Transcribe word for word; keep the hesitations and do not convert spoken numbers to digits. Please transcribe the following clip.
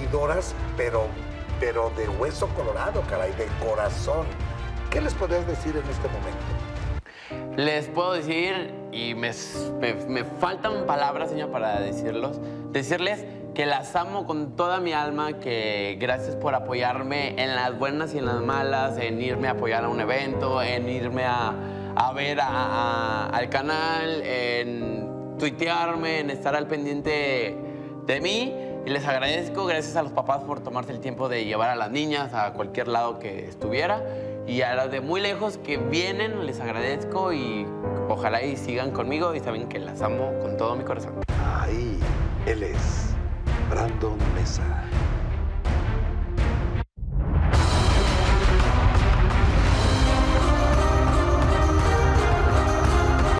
seguidoras, pero, pero de hueso colorado, caray, de corazón. ¿Qué les podrías decir en este momento? Les puedo decir, y me, me, me faltan palabras, señor, para decirlos, decirles que las amo con toda mi alma, que gracias por apoyarme en las buenas y en las malas, en irme a apoyar a un evento, en irme a, a ver a, a, al canal, en tuitearme, en estar al pendiente de mí. Y les agradezco, gracias a los papás por tomarse el tiempo de llevar a las niñas a cualquier lado que estuviera. Y a las de muy lejos que vienen, les agradezco y ojalá y sigan conmigo y saben que las amo con todo mi corazón. Ahí, él es Brandon Mesa.